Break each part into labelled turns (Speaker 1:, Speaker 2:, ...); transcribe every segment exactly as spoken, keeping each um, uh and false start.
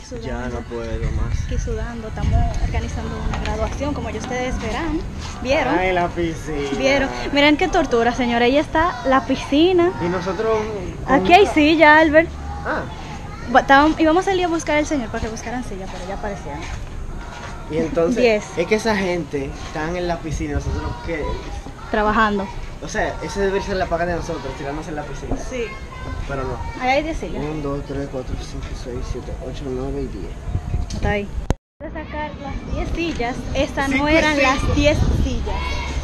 Speaker 1: sudando.
Speaker 2: Ya no puedo más.
Speaker 1: Aquí sudando, estamos organizando una graduación, como ya ustedes verán. ¿Vieron?
Speaker 2: Ay, la piscina.
Speaker 1: ¿Vieron? Miren qué tortura, señora. Ahí está la piscina.
Speaker 2: Y nosotros... con
Speaker 1: Aquí hay
Speaker 2: una-
Speaker 1: silla, Albert.
Speaker 2: Ah,
Speaker 1: Va- estábamos- Íbamos a salir a buscar al señor para que buscaran silla, pero ya aparecieron.
Speaker 2: y entonces...
Speaker 1: Diez.
Speaker 2: Es que esa gente están en la piscina, nosotros que...
Speaker 1: Trabajando.
Speaker 2: O sea, ese debería ser la paga de nosotros, tirarnos en la piscina.
Speaker 1: Sí.
Speaker 2: Pero no.
Speaker 1: Ahí hay diez sillas.
Speaker 2: uno, dos, tres, cuatro, cinco, seis, siete, ocho, nueve y diez.
Speaker 1: Está ahí. De sacar las diez sillas, esas no
Speaker 2: Cinco y
Speaker 1: eran
Speaker 2: cinco.
Speaker 1: las diez sillas.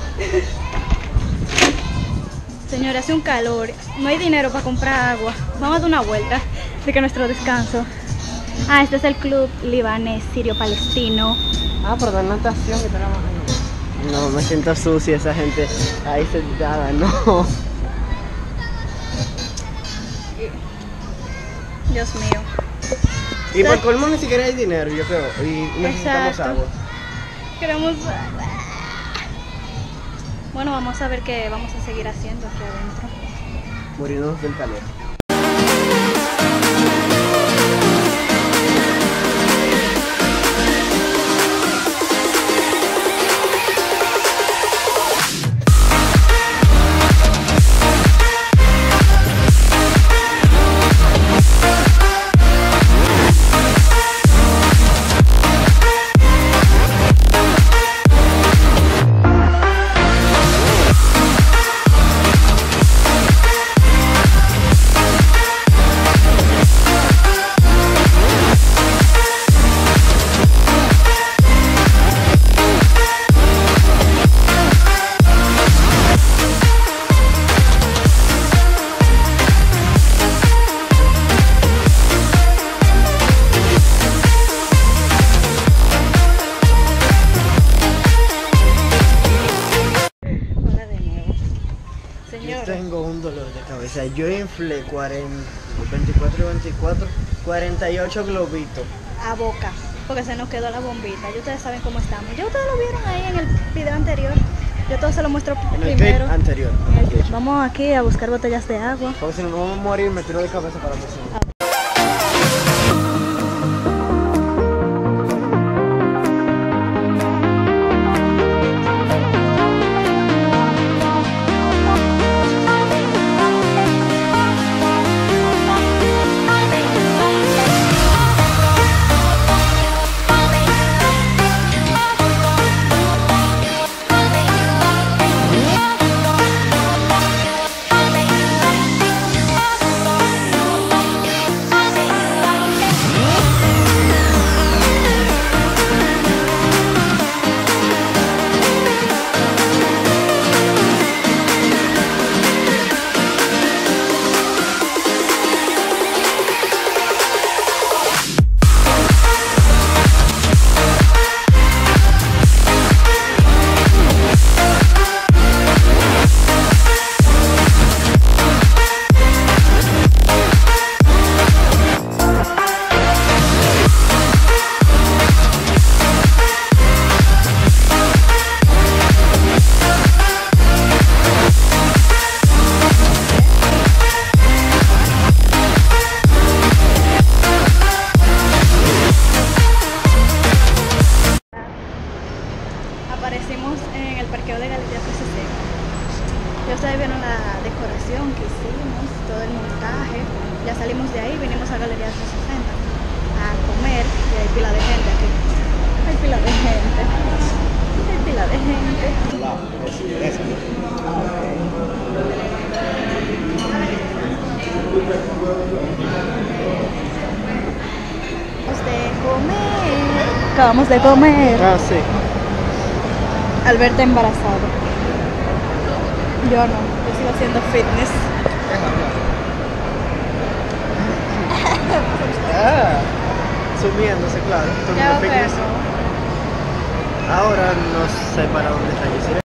Speaker 1: Señora, hace un calor, no hay dinero para comprar agua. Vamos a dar una vuelta de que nuestro descanso. Ah, este es el club libanés sirio-palestino.
Speaker 2: Ah, pero de natación que trabajando. No, me siento sucia esa gente ahí sentada, no.
Speaker 1: Dios mío.
Speaker 2: Y por colmo ni siquiera hay dinero, yo creo. Y necesitamos
Speaker 1: Exacto.
Speaker 2: agua.
Speaker 1: Queremos... Bueno, vamos a ver qué vamos a seguir haciendo aquí adentro.
Speaker 2: Morirnos del calor.
Speaker 1: Hola de nuevo.
Speaker 2: Yo
Speaker 1: Señor,
Speaker 2: tengo un dolor de cabeza. Yo inflé cuarenta, veinticuatro y veinticuatro, cuarenta y ocho globitos.
Speaker 1: a boca, porque se nos quedó la bombita. Ya ustedes saben cómo estamos. Ya ustedes lo vieron ahí en el video anterior. Yo todo se lo muestro
Speaker 2: En el
Speaker 1: primero.
Speaker 2: clip anterior.
Speaker 1: En el clip. Vamos aquí a buscar botellas de agua.
Speaker 2: Porque si no nos vamos a morir, me tiro de cabeza para la piscina.
Speaker 1: Aparecimos en el parqueo de Galerías P C C. Ya ustedes vieron la decoración que hicimos, todo el montaje. Ya salimos de ahí, vinimos a Galerías trescientos sesenta a comer y hay pila de gente aquí. Hay pila de gente. Hay pila de gente. Acabamos de comer. Acabamos de comer.
Speaker 2: Ah, sí.
Speaker 1: Alberta embarazado. Yo no, yo sigo haciendo fitness.
Speaker 2: Ah, sumiéndose, claro. Todo el
Speaker 1: Ya,
Speaker 2: mundo fitness.
Speaker 1: pero...
Speaker 2: Ahora no sé para dónde está Giselle.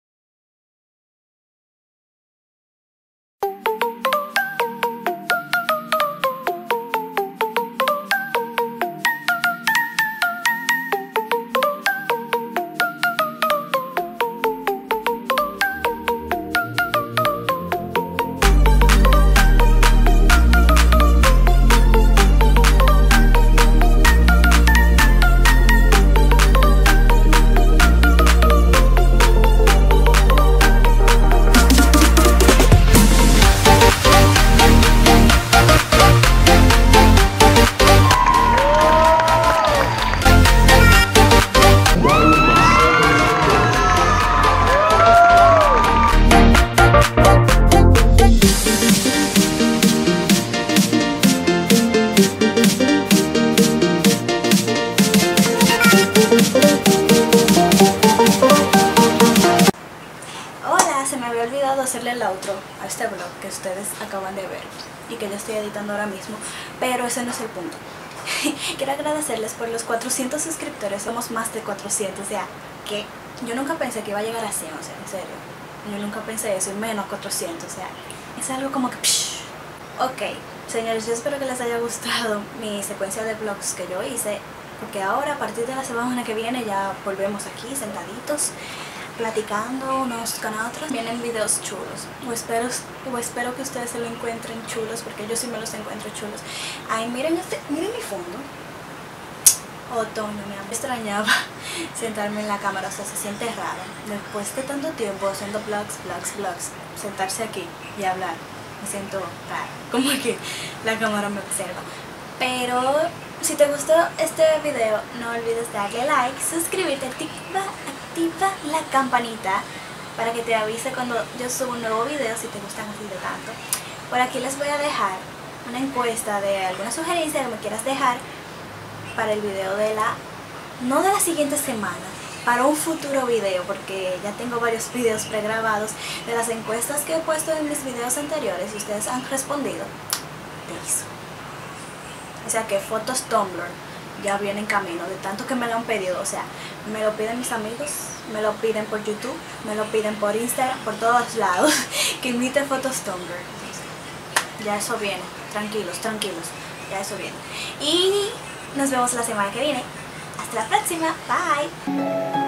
Speaker 1: que ustedes acaban de ver y que yo estoy editando ahora mismo, pero ese no es el punto. Quiero agradecerles por los cuatrocientos suscriptores, somos más de cuatrocientos, o sea, que yo nunca pensé que iba a llegar a cien, o sea, en serio, yo nunca pensé eso, y menos cuatrocientos, o sea, es algo como que... Psh. Ok, señores, yo espero que les haya gustado mi secuencia de vlogs que yo hice, porque ahora, a partir de la semana que viene, ya volvemos aquí, sentaditos, platicando unos con otros. Vienen videos chulos, o espero, o espero que ustedes se lo encuentren chulos, porque yo sí me los encuentro chulos. Ay, miren, este, miren mi fondo. Otoño, me extrañaba sentarme en la cámara, o sea, se siente raro. Después de tanto tiempo haciendo vlogs, vlogs, vlogs, sentarse aquí y hablar, me siento raro, como que la cámara me observa. Pero si te gustó este video, no olvides darle like, suscribirte, activa, activa la campanita para que te avise cuando yo subo un nuevo video, si te gustan así de tanto. Por aquí les voy a dejar una encuesta de alguna sugerencia que me quieras dejar para el video de la, no de la siguiente semana, para un futuro video, porque ya tengo varios videos pregrabados de las encuestas que he puesto en mis videos anteriores y ustedes han respondido de eso. O sea que fotos Tumblr ya vienen en camino, de tanto que me lo han pedido, o sea, me lo piden mis amigos, me lo piden por YouTube, me lo piden por Instagram, por todos lados, que imite fotos Tumblr. Ya eso viene, tranquilos, tranquilos, ya eso viene. Y nos vemos la semana que viene. Hasta la próxima, bye.